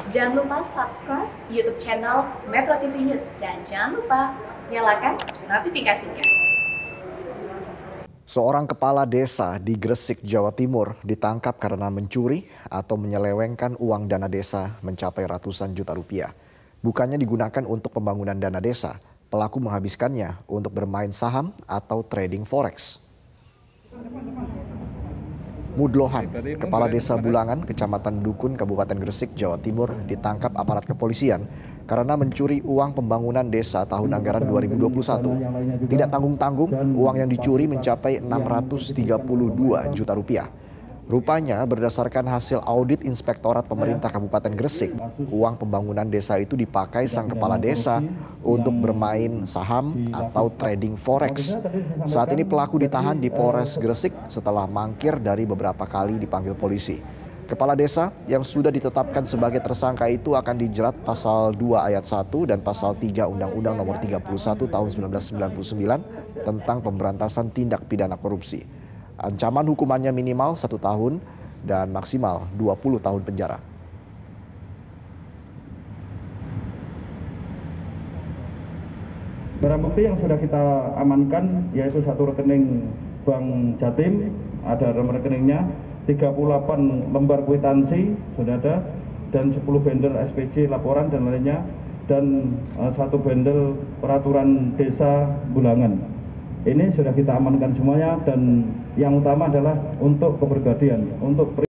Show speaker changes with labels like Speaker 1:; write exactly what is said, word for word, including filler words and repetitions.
Speaker 1: Jangan lupa subscribe YouTube channel Metro T V News dan jangan lupa nyalakan notifikasinya.
Speaker 2: Seorang kepala desa di Gresik, Jawa Timur ditangkap karena mencuri atau menyelewengkan uang dana desa mencapai ratusan juta rupiah. Bukannya digunakan untuk pembangunan dana desa, pelaku menghabiskannya untuk bermain saham atau trading forex. Mudlohan, kepala desa Bulangan, Kecamatan Dukun, Kabupaten Gresik, Jawa Timur, ditangkap aparat kepolisian karena mencuri uang pembangunan desa tahun anggaran dua ribu dua puluh satu. Tidak tanggung-tanggung, uang yang dicuri mencapai enam ratus tiga puluh dua juta rupiah. Rupanya berdasarkan hasil audit Inspektorat Pemerintah Kabupaten Gresik, uang pembangunan desa itu dipakai sang kepala desa untuk bermain saham atau trading forex. Saat ini pelaku ditahan di Polres Gresik setelah mangkir dari beberapa kali dipanggil polisi. Kepala desa yang sudah ditetapkan sebagai tersangka itu akan dijerat pasal dua ayat satu dan pasal tiga Undang-Undang Nomor tiga puluh satu Tahun seribu sembilan ratus sembilan puluh sembilan tentang pemberantasan tindak pidana korupsi. Ancaman hukumannya minimal satu tahun dan maksimal dua puluh tahun penjara.
Speaker 3: Barang bukti yang sudah kita amankan yaitu satu rekening Bank Jatim, ada nomor rekeningnya, tiga puluh delapan lembar kwitansi sudah ada, dan sepuluh bendel S P C laporan dan lainnya, dan uh, satu bendel peraturan desa Bulangan. Ini sudah kita amankan semuanya, dan yang utama adalah untuk kepribadian, untuk